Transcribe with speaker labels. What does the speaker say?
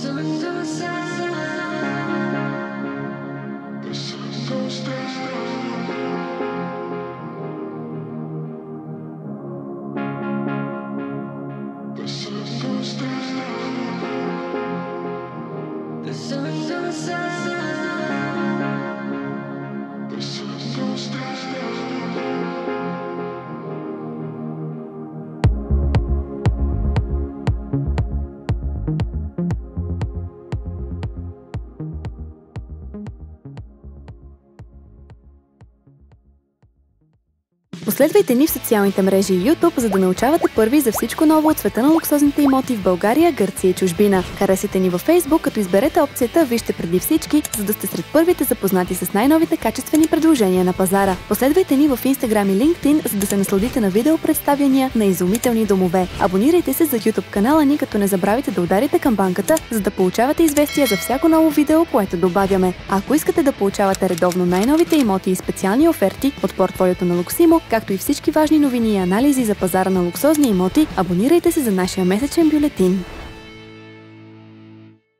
Speaker 1: Последвайте ни в социалните мрежи и YouTube, за да научавате първи за всичко ново от света на луксозните имоти в България, Гърция и чужбина. Харесайте ни във Facebook, като изберете опцията "Вижте преди всички", за да сте сред първите запознати с най-новите качествени предложения на пазара. Последвайте ни в Instagram и LinkedIn, за да се насладите на видео представяния на изумителни домове. Абонирайте се за YouTube канала ни, като не забравяйте да ударите камбанката, за да получавате известия за всяко ново видео, което добавяме. А ако искате да получавате редовно най-новите имоти и специални оферти от портфолиото на Луксимо, както и всички важни новини и анализи за пазара на луксозни имоти, абонирайте се за нашия месечен бюлетин.